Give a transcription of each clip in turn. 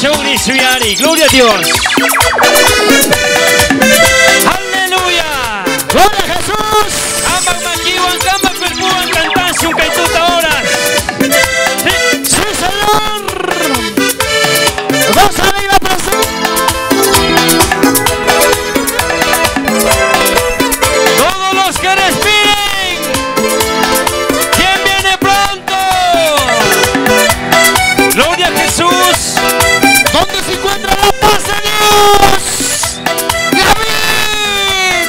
Shogri Suyari, gloria a Dios. Aleluya. Gloria a Jesús. Amak makiwan, kamak perpuan, cantas un kaituta horas. Sí, Señor. Vamos arriba, pastor. Todos los que respiren. ¿Quién viene pronto? Gloria a Jesús. ¿Dónde se encuentra la paz de Dios? David,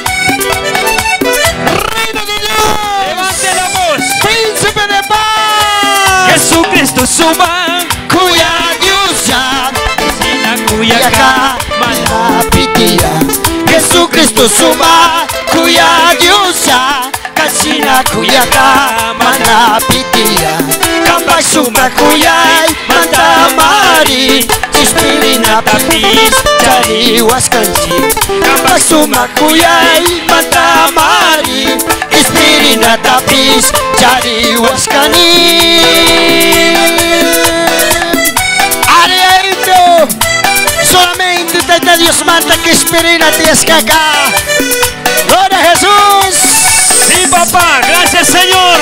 Reino de Dios, Levante la voz. Príncipe de paz. Jesucristo suma. Kuya Diosya, Sina kuyaka. Yaka, Malapitia. Jesucristo suma, Kuya Diosya, Kasina Kuyaka, Malapitia. Kambak suma Kuyay, Mantamari, Ispirina Tapis, Cari Waskansi. Kambak suma Kuyay, Mantamari, Ispirina Tapis, Cari Waskani. Arielito, solamente te Dios manda que Ispirina te escaca. Gloria a Jesús. Sí, papá, gracias, Señor.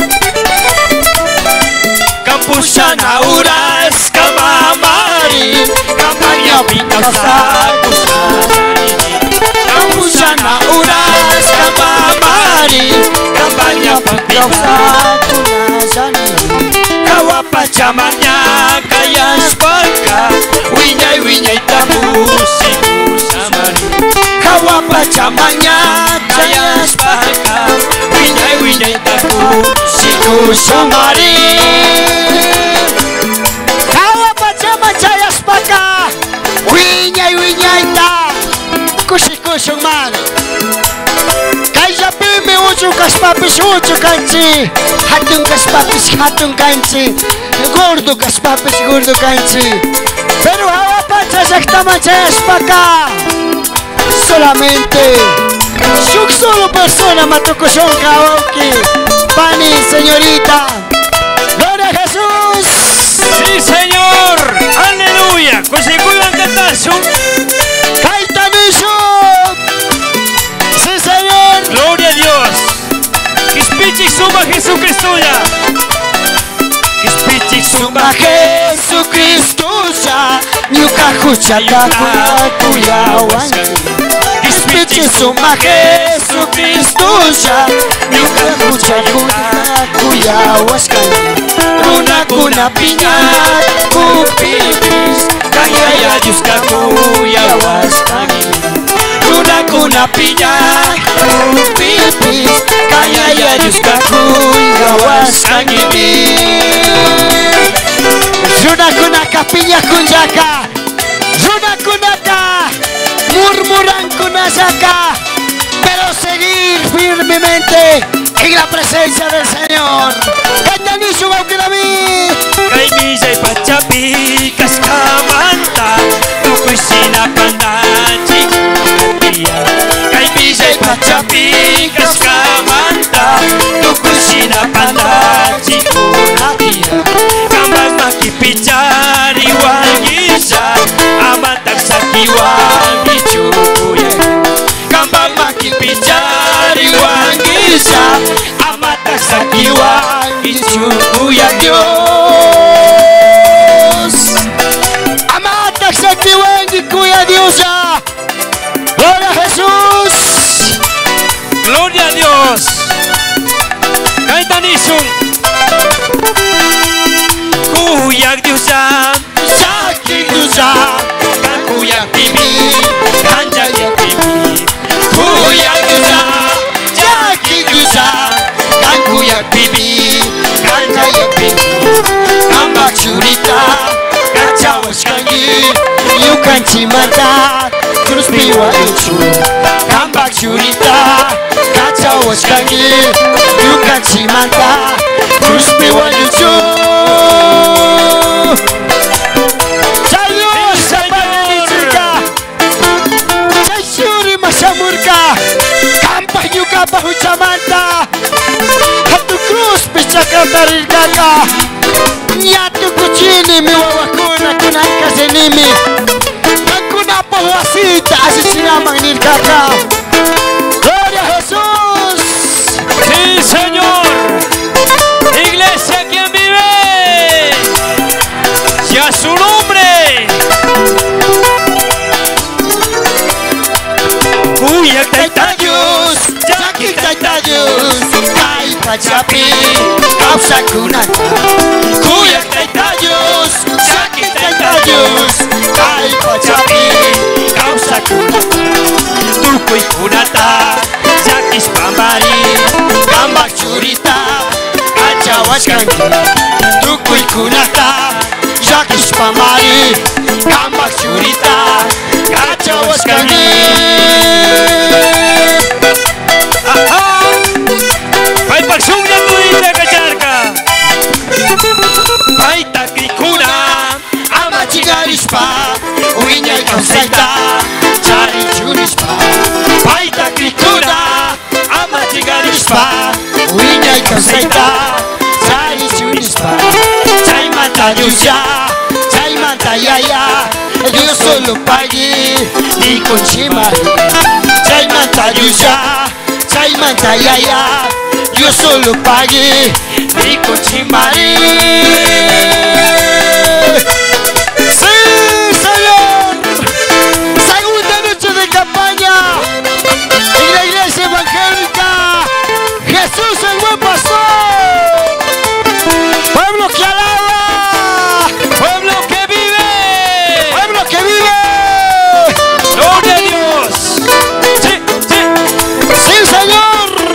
Kampusana uras kamamari, kampanya bintasa kusani. Kampusana uras kamamari, kampanya bintasa kusani. Kawapa chamarnya kaya spaka, winyai winyai tamusi kusamari. Kawapa chamarnya kaya spaka, winyai winyai tamusi kusamari. Kawapa chamarnya kaya spaka, winyai winyai tamusi kusamari. Kaya pimi ucu kas papis ucu kanci, hatung kas papis hatung kanci, gordo kas papis gordo kanci. Pero apa sakta manchas paka, solamente solo persona matuko son kawaki, pani señorita. Gloria a Jesús. Sí, Señor. Aleluya. Consiguió cantazo. Kaitaniso. Sí, Señor. Gloria a Dios. Kispichi suma Jesucristo ya. Kispichi suma. Suma Jesucristo ya, nyuka kuchaka kuya wangi. Kispichi suma Jesucristo ya, nyuka kuchaka kuya waskani. Runa kuna pinya kupipis, kaya ya Dios kuya waskani. Runa kuna pinya kupipis, kaya ya Dios kuya waskani. Runa kuna kapinya kunjaka, runa kunaka, murmuran kunasaka, pero seguir firmemente en la presencia del Señor. Cañanizo Bauquilami. Kaimisa y pachapi kaskamanta. Tukuisina pandachi. Kaimisa y pachapi kaskamanta. Tukuisina pandachi. Kambas makipichari wangisa. Amatak saki wangichukuya. Kambas makipichari wangisa. Amatak saki wangichukuya Dios. Amatak saki wangikuya Dios. Gloria a Jesús. Gloria a Dios. Kaitanisung. Kuyak Diyosa. Saki Dios. Kuyak Bibi. Kanjak Bibi. Kuya Dios. Saki Dios. Kuya Bibi. Kanja Bibi. Kambak surita. Kacha waskangi. Yukan chimata. Terus piwa yucu. Kambak surita. Kacha waskangi. Yukan chimata. Terus piwa yucu. Salut, Sapanica. Sasyuri masamurka. Kampah yuka bahucamanta. Hatu krus pisaka tarirkaka. Nyatu kuchini miwawakuna kunaka zenimi. pachapi causa kunata kuyak taytayus shaki taytayus kay pachapi causa kunata tukuy kunata shakis pambari kambak churita kachawashkanki tukuy kunata shakis pambari kambak churita kachawashkanki. Pagsungyan mo rin na kacharka. Paita krikuna ama chigarispa uinya ikasaita chari churispa Paita krikuna ama chigarispa uinya ikasaita chari churispa chay manta yusha chay manta yaya Dios solo pague ni conchimari chay manta yusha chay manta yaya Dios solo pague ni conchimari. ¡Sí, señor! Segunda noche de campaña en la iglesia evangélica Jesús el buen pastor. Pueblo que alaba, Pueblo que vive. pueblo que vive. Gloria a Dios. Sí, sí. ¡Sí, señor!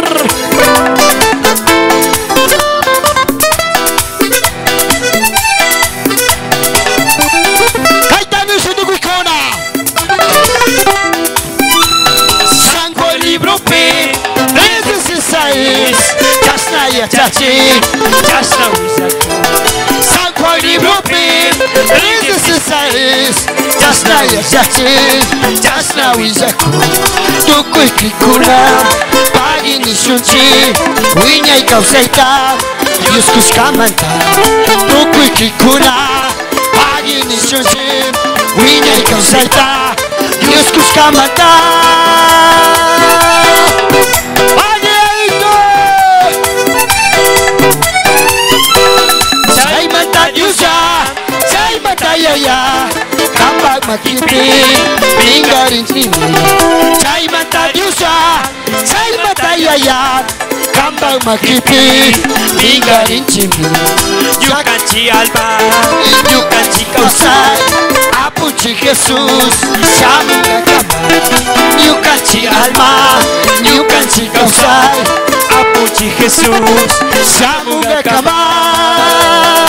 Chachi, Jasna Wisako. San Juan libro pin, 36, Jasna Chachi, Jasna Wisako, Tukuy Kikuna, Pagi ni Shunchi, Winya y Causeita, Dios Cuscamanta, Tukuy Kikuna, Pagi ni Shunchi, Winya y Causeita, Dios Cuscamanta. Yaya, kambak makipi, pinggarin sini. Chay mata diusa, chay mata yaya, kambak makipi, pinggarin sini. Yukanchi alma, Yukanchi kausay, apuchi Jesús, shamunga kamay. Yukanchi alma, yukanchi kausay, Apuchi Jesús, shamunga kamay.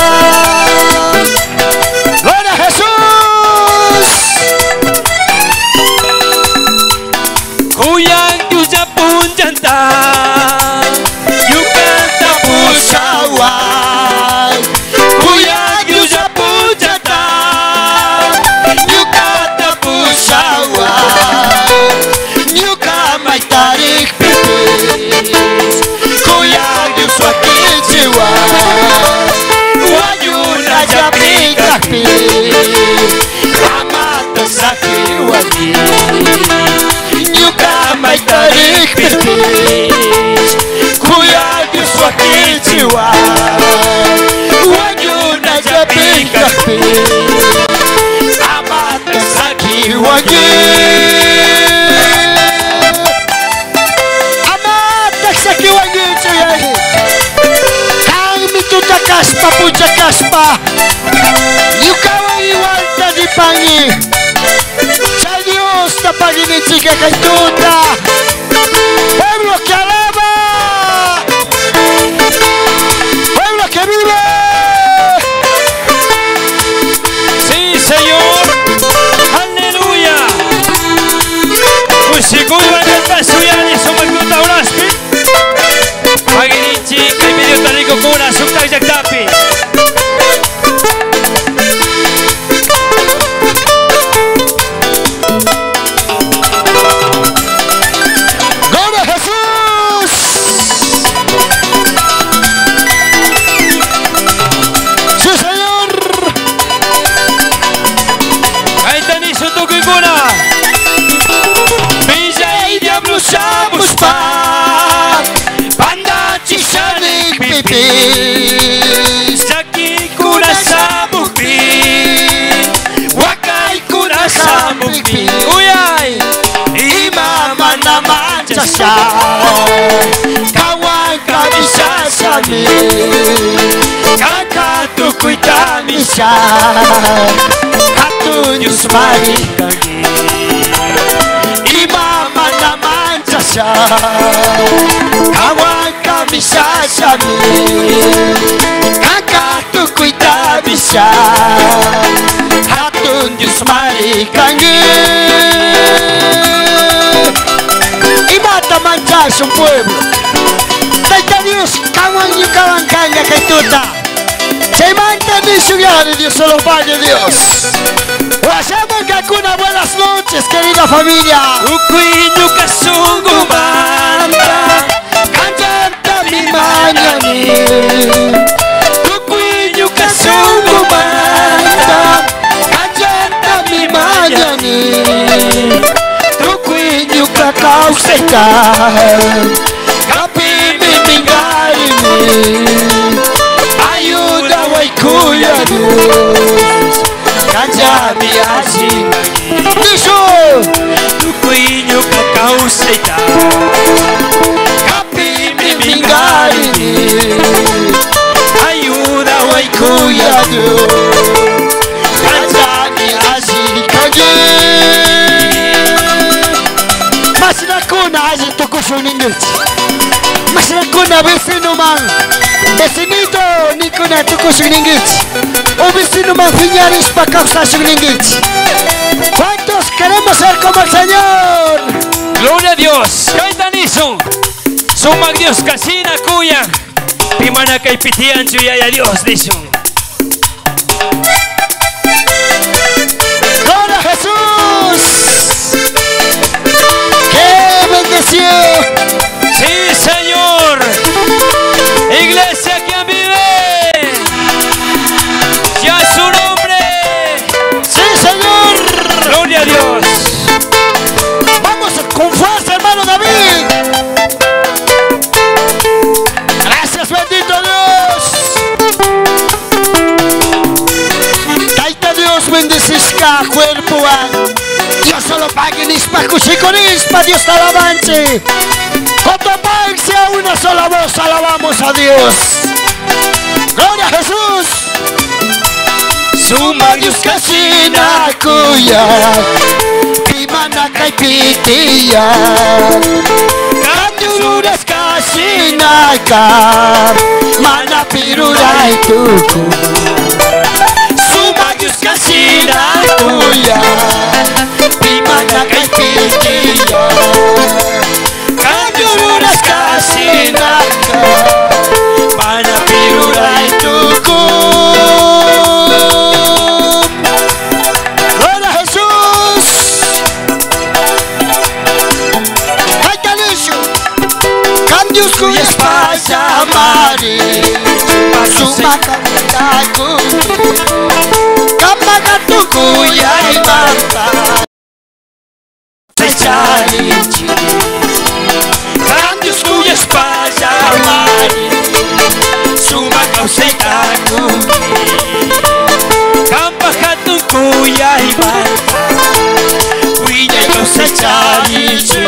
¡Gloria a Jesús! Kuyang Yuja Punjanta, Yukanta Pushaway, Kuyang Yuja Punjanta, Yukata Pushaway, Yukamay tarik pipis, Kuyang Yuswa Kichiway, Wayun Raja Pikakpi, Ramata Sakiwagi, Yukamay tarik pipis, Kuyang Yuswa Kichiway, Wayun Raja Pikakpi, Ramata Sakiwagi. Amata Sakiwagi Chuyay. Kaspa puja kaspa yukawa iwalta di pangi sa Dios na paginichiga kay tuta pueblo que alaba pueblo que vive. Sí, Señor. Aleluya. Usiku iba suyani sumaguta uraspi. Maginichi kay medio tariko kuna sukta jaktapi. sasha kawan kami sasami kakatu kuita misha katun yusmari kagi imama naman sasha kawan kami sasami kakatu kuita misha katun yusmari kagi manchas un pueblo. Taita Dios, kawan y kawan kanga kaituta. Se mantiene su de Dios, solo pague Dios. Hacemos Kakuna, buenas noches, querida familia. Ukuiñu kasungu manda, Cantanta mi mañani. ukuiñu kasungu manda, Cantanta mi mañani. Kauseka kapimi mingaimi ayuda waikuya Dios kanjami asingagi Diso ukuiñu kakauseka kapimi mingaimi ayuda waikuya Dios kanjami asingagi Masrakuna hace tukusuningit. Masrakuna vecino man. Vecinito nikuna tukusuningit. O vecino man fiñaris pa causa suningit. ¿Cuántos queremos ser como el Señor? Gloria a Dios. Kaitaniso. Sumag Dios kasina kuya. Pimana kay pitian chuyaya Dios diso. Gloria a Jesús. Sí, Señor. Iglesia, ¿quién vive? Ya su nombre. Sí, Señor. Gloria a Dios. Vamos con fuerza, hermano David. Gracias, bendito Dios. Taita Dios bendecis cada cuerpo. Dios solo pague nispa cuchiconispa, Dios te alabanche. Cotopaxi a una sola voz, alabamos a Dios. Gloria a Jesús. Suma Dios casina cuya, pimana caipitilla. Canduras casina ca, mana pirura y tucu. Suma Dios casina cuya. Pimana caipitilla Canduras casina Mana pirura y tucu Gloria a Jesús Caitalisho Cambios cuyas pasa mari Suma camitaku Kamagatuku ya imanta Charichi Cambios cuyas pasa mari Suma causeta Kampa hatun kuya imanta. Huilla y cosecharichi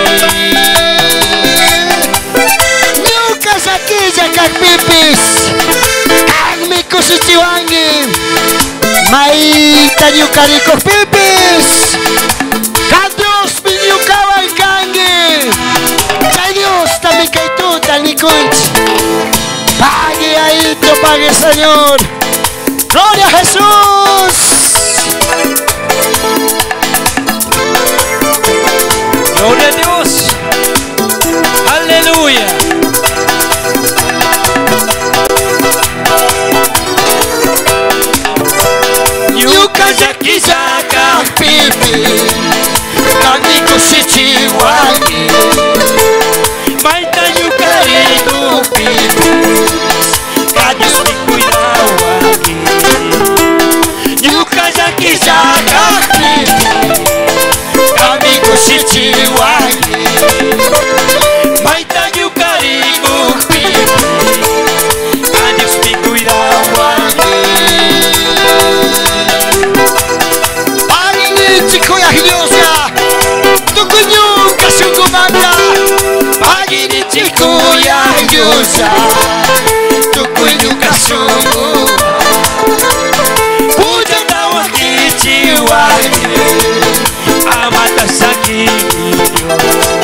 Nunca saquilla carpipis Kagmi kusichiwangi Maita yukariko pipis Dios pidió cabalgangue. Chay Dios también que tú también conch. Pague ahí, te pague Señor. Gloria a Jesús. Gloria a Dios. Aleluya. Yuka yaki yaka pipi. Kaniko shichiwani Maita yukariku pipis Dios te cuidaba aquí. Yuka yaki yaka pipi Kaniko shichiwani Maita yukariku pipis Dios te cuidaba aquí. Pagni chikoya hidiosa Tukunyuka shugumanda diosa tukuinyukasu puja tawa kichiwaye amata sakinyo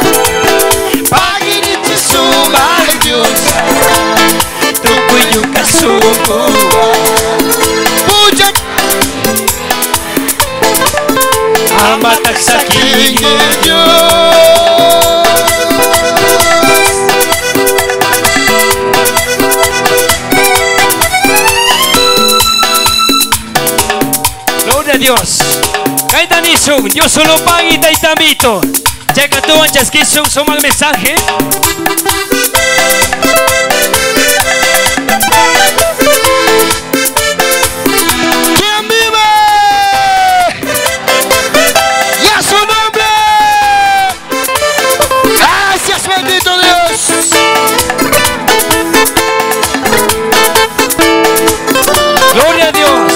pagi nitisuma diosa tukuinyukasu puja amata sakinyo Dios, Kaitan Isung, Dios solo paga y taitamito. Checa tú anchas que son el mensaje. ¿Quién vive? ¡Y a su nombre! ¡Gracias, bendito Dios! Gloria a Dios.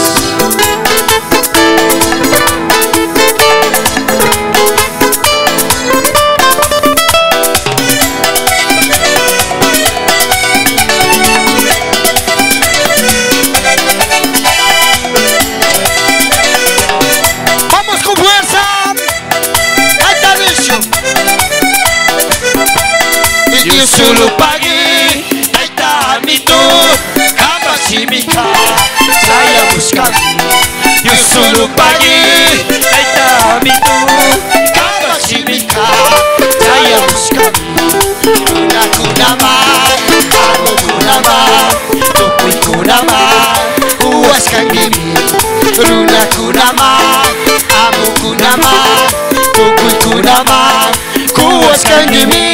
Sulu pagi, taita mito, kama simika, saya buscar. Sulu pagi, taita mito, kama simika, saya buscar. Kuna kunama, amo kunama, tupui kunama, uas kangimi. Kuna kunama, amo kunama, tupui kunama, uas kangimi.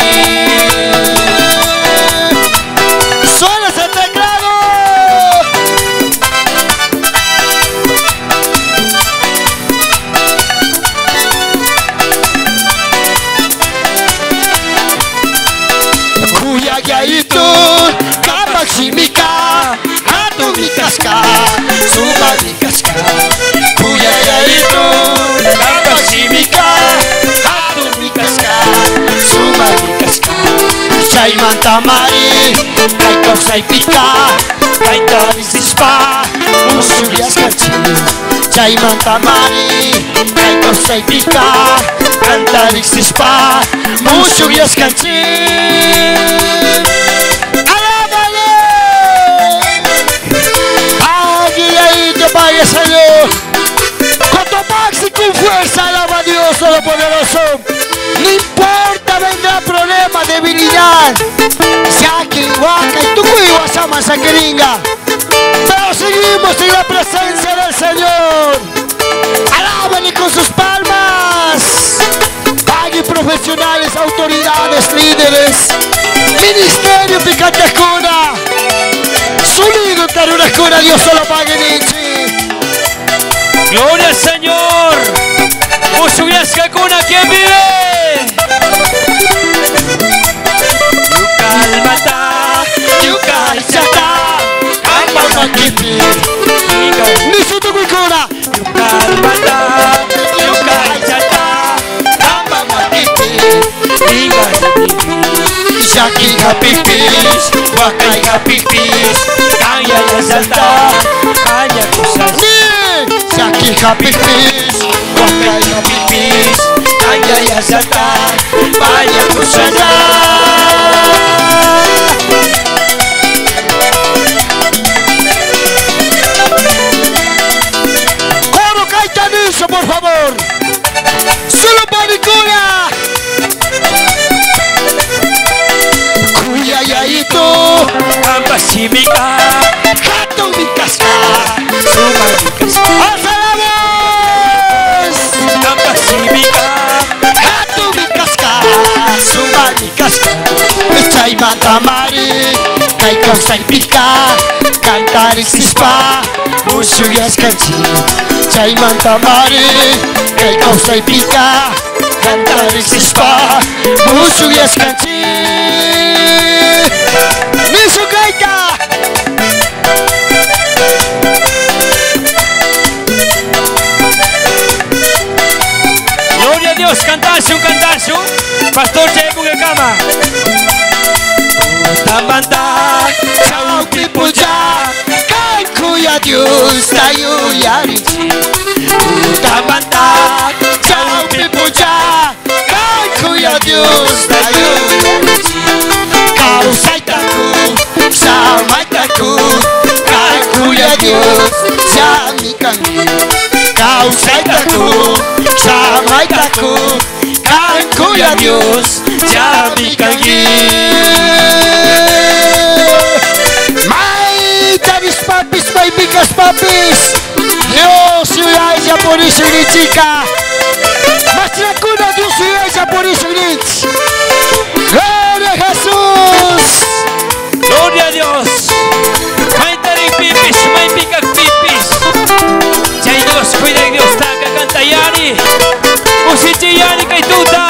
Simika, hatu mikaska, suma mikaska. Kuya yaito, kapa simika, hatu mikaska, suma mikaska. Chay mantamari, kaito say pika, kaito nisispa, usurias kanchi. Chay mantamari, kaito say pika, kanta nisispa, usurias kanchi. Vaya Señor, con tu maxi con fuerza, alaba a Dios Todopoderoso. No importa, vendrá problema, debilidad, Yaki, Waka y tu cuiwa, Saqueringa. Pero seguimos en la presencia del Señor. Alábale con sus palmas. Paguen profesionales, autoridades, líderes, ministerio picante cuna. Sulido taruna cuna, Dios solo pague Nietzsche. Gloria al Señor. Usubiasca cuna, ¿quién vive? Yucalmata, Yucalchata, Kamamakiti. Nisutu Wikura. Yucalmata, Yucalchata, Kamamakiti. Shaki hapipis, Wakai hapipis, Kaya yasata, Kaya kusasi. Shaki hapipis, Wakai hapipis, Kaya yasata, Kaya kusasa. Coro Caetanizo, por favor. Solo Panicura. Yaito, Ambasimika, Hato Mikasca, Suma Mikasca. ¡Alzalamos! Ambasimika, Hato Mikasca, Suma Mikasca. Chay Matamari, Kaiko Saipika, Cantar Sispa, Musuyas Kanchi. Chay Matamari, Kaiko Saipika, Cantar Sispa, Musuyas Kanchi. ¡Nisu Gaita! Gloria a Dios, cantarse un cantarse. Pastor Che con el cama. Tamanta Chaupi puja Kankuya Dios tayo yarinchi Tamanta Chaupi puja Kankuya Dios tayo yarinchi Kausaitaku Samaitaku Kankuya Dios Yamikangi Kausaitaku Samaitaku Kankuya Dios Yamikangi Papis, may bigas papis Dios yun siya po ni Sinit chika Mas nakuna Dios yun siya po ni Sinit Gloria a Jesus Gloria a Dios. May taring pipis, may bigag pipis. Chay Dios, cuida de Dios, taga canta yari. Usichi yari kay tuta.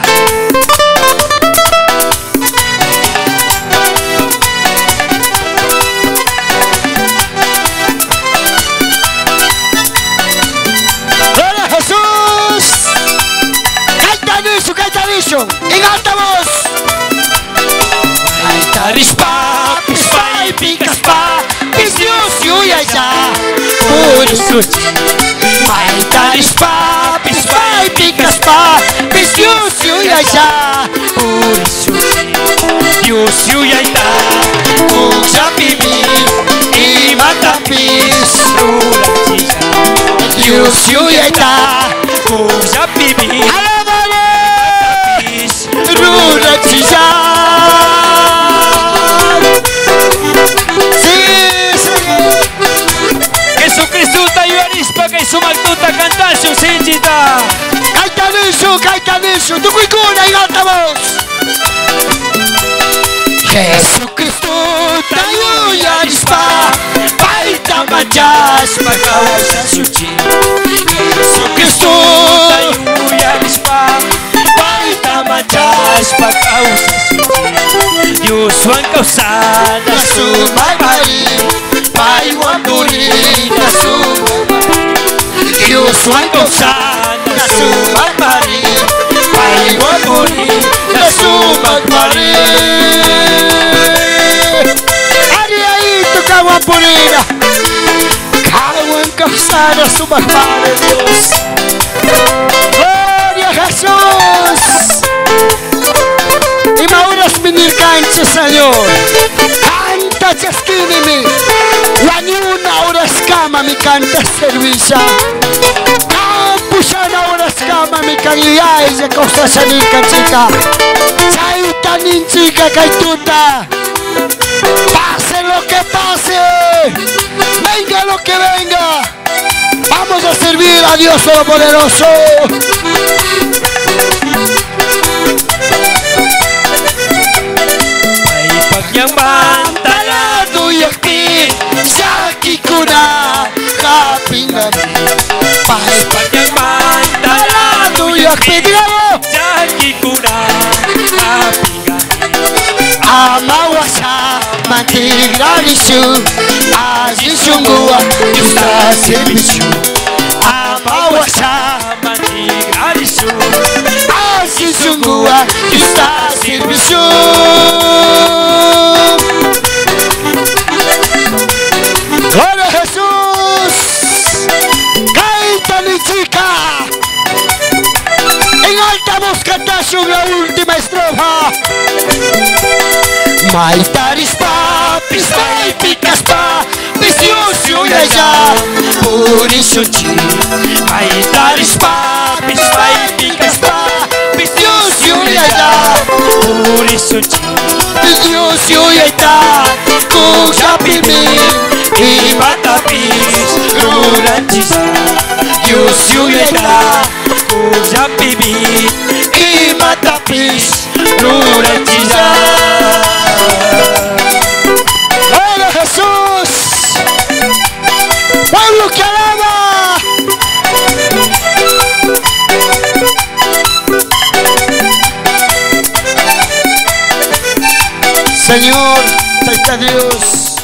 Gloria a Jesús Canta niso En alta voz Taris papis, may bigas papis Dios yun siya po ni Sinit May taris papis, may bigas papis Dios yun siya Dios yuya ita. Kung sa bibig imatapis Dios yun ita Kung sa bibig Alam mo tapis. Rulat siya Jesucristo tayo arispa kay sumagtuta kantasyo sinjita. Kahit niso Tukoy ko na yung alta voz Jesucristo tayo yaris pa Paita madyas Pagkausa suci. Jesucristo Tayo yaris pa. Paita madyas pagkausa suci. Diyos wang kausan na sumabay Paiwan puri na sumabay Diyos wang kausan na sumabay Paiwan puri na sumabay Ari ay ito kawan purina Kawan kausan na sumabay Diyos Gloria a Jesús Y mauras venir cancha Señor Canta chasquinimi La ni una hora escama mi canta servicia Campusa na hora escama mi canliay Se cosa salir canchica Chaita ninchica caituta Pase lo que pase Venga lo que venga Vamos a servir a Dios Todopoderoso Ay pagyang Talado yakti Saki kuna Kapingami Pai pagyang Talado yakti Digamo Jaki kuna kapiga. Amawasa Mantigranisu Azisungua Yusta servicio Amawasa Mantigarisu. Azisungua Yusta servicio Gloria a Jesús Caita mi chica En alta voz cantación la última estrofa Maitaris papis, may picas papis Dios yun ya Puri suci Maitaris papis, may picas papis Dios yun ya Puri suci. Dios yun ya Kung sa pimin Imatapis. Ruranchisa. Diyos yung ita. Kung sa bibig. Imatapis Ruranchisa. Gloria a Jesús Pueblo que alaba Señor, ahí está Dios